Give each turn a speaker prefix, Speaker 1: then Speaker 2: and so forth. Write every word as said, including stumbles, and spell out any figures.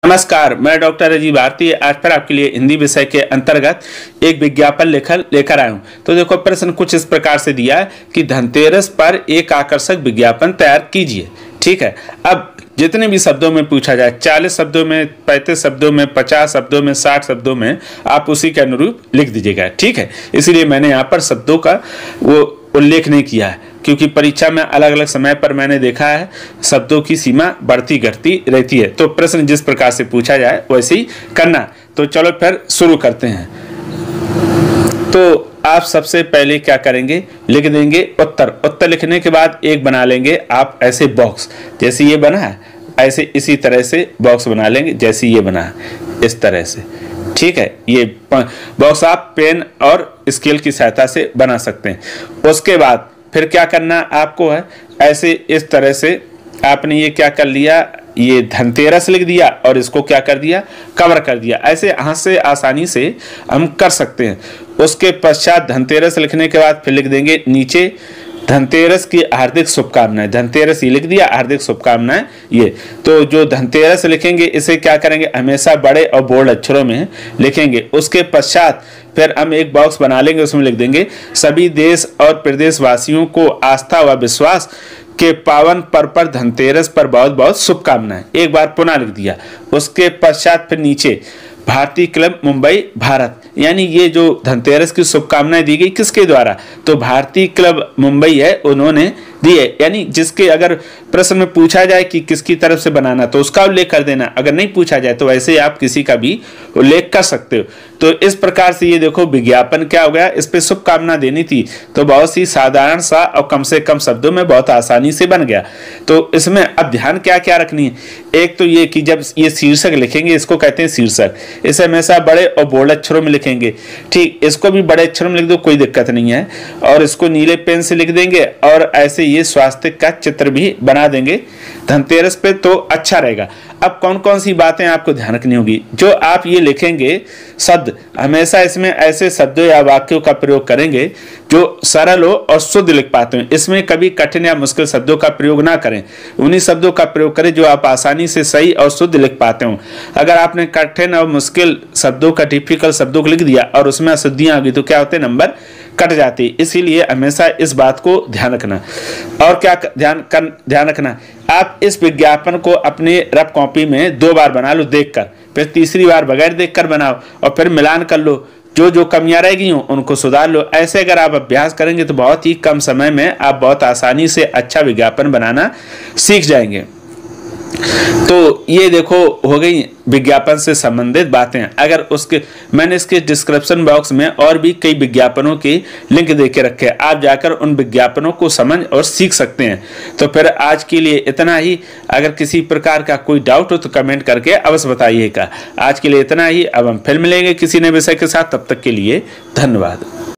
Speaker 1: नमस्कार, मैं डॉक्टर अजीब भारती आज फिर आपके लिए हिंदी विषय के अंतर्गत एक विज्ञापन लेकर लेकर आया हूं। तो देखो, प्रश्न कुछ इस प्रकार से दिया है कि धनतेरस पर एक आकर्षक विज्ञापन तैयार कीजिए। ठीक है, अब जितने भी शब्दों में पूछा जाए, चालीस शब्दों में, पैंतीस शब्दों में, पचास शब्दों में, साठ शब्दों में, आप उसी के अनुरूप लिख दीजिएगा। ठीक है, इसीलिए मैंने यहाँ पर शब्दों का वो उल्लेख नहीं किया है, क्योंकि परीक्षा में अलग अलग समय पर मैंने देखा है शब्दों की सीमा बढ़ती घटती रहती है। तो प्रश्न जिस प्रकार से पूछा जाए वैसे ही करना। तो चलो फिर शुरू करते हैं। तो आप सबसे पहले क्या करेंगे, लिख देंगे उत्तर। उत्तर लिखने के बाद एक बना लेंगे आप ऐसे बॉक्स, जैसे ये बना है ऐसे इसी तरह से बॉक्स बना लेंगे, जैसे ये बना है इस तरह से। ठीक है, ये बॉक्स आप पेन और स्केल की सहायता से बना सकते हैं। उसके बाद फिर क्या करना आपको है, ऐसे इस तरह से आपने ये क्या कर लिया, ये धनतेरस लिख दिया और इसको क्या कर दिया, कवर कर दिया। ऐसे हाथ से आसानी से हम कर सकते हैं। उसके पश्चात धनतेरस लिखने के बाद फिर लिख देंगे नीचे धनतेरस की हार्दिक शुभकामनाएं। धनतेरस ये लिख दिया, हार्दिक शुभकामनाएं ये। तो जो धनतेरस लिखेंगे इसे क्या करेंगे, हमेशा बड़े और बोल्ड अक्षरों में लिखेंगे। उसके पश्चात फिर हम एक बॉक्स बना लेंगे, उसमें लिख देंगे सभी देश और प्रदेश वासियों को आस्था व विश्वास के पावन पर्व पर धनतेरस पर बहुत बहुत शुभकामनाएं। एक बार पुनः लिख दिया। उसके पश्चात फिर नीचे भारतीय क्लब मुंबई भारत, यानी ये जो धनतेरस की शुभकामनाएं दी गई किसके द्वारा, तो भारतीय क्लब मुंबई है उन्होंने दी है। यानी जिसके अगर प्रश्न में पूछा जाए कि किसकी तरफ से बनाना तो उसका उल्लेख कर देना, अगर नहीं पूछा जाए तो वैसे आप किसी का भी उल्लेख कर सकते हो। तो इस प्रकार से ये देखो विज्ञापन क्या हो गया, इस पे शुभकामना देनी थी तो बहुत ही साधारण सा और कम से कम शब्दों में बहुत आसानी से बन गया। तो इसमें अब ध्यान क्या क्या रखनी है, एक तो ये कि जब ये शीर्षक लिखेंगे, इसको कहते हैं शीर्षक, इसे हमेशा बड़े और बोल्ड अक्षरों में लिखेंगे। ठीक, इसको भी बड़े अक्षरों में लिख दो, कोई दिक्कत नहीं है। और इसको नीले पेन से लिख देंगे और ऐसे ये स्वास्तिक का चित्र भी बना देंगे धनतेरस पे, तो अच्छा रहेगा। अब कौन कौन सी बातें आपको ध्यान रखनी होगी, जो आप ये लिखेंगे शब्द, हमेशा इसमें ऐसे शब्दों या वाक्यों का प्रयोग करेंगे जो सरल हो और शुद्ध लिख पाते हैं। इसमें कभी कठिन या मुश्किल शब्दों का प्रयोग ना करें, उन्हीं शब्दों का प्रयोग करें जो आप आसानी से सही और शुद्ध लिख पाते हो। अगर आपने कठिन और मुश्किल शब्दों का, डिफिकल्ट शब्दों को लिख दिया और उसमें अशुद्धियां आ गई तो क्या होते, नंबर कट जाती। इसीलिए हमेशा इस बात को ध्यान रखना। और क्या ध्यान कर ध्यान रखना, आप इस विज्ञापन को अपने रफ कॉपी में दो बार बना लो देखकर, फिर तीसरी बार बगैर देखकर बनाओ और फिर मिलान कर लो। जो जो कमियां रह गई हो उनको सुधार लो। ऐसे अगर आप अभ्यास करेंगे तो बहुत ही कम समय में आप बहुत आसानी से अच्छा विज्ञापन बनाना सीख जाएंगे। तो ये देखो हो गई विज्ञापन से संबंधित बातें। अगर उसके मैंने इसके डिस्क्रिप्शन बॉक्स में और भी कई विज्ञापनों के लिंक दे के रखे हैं, आप जाकर उन विज्ञापनों को समझ और सीख सकते हैं। तो फिर आज के लिए इतना ही। अगर किसी प्रकार का कोई डाउट हो तो कमेंट करके अवश्य बताइएगा। आज के लिए इतना ही। अब हम फिर मिलेंगे किसी नए विषय के साथ, तब तक के लिए धन्यवाद।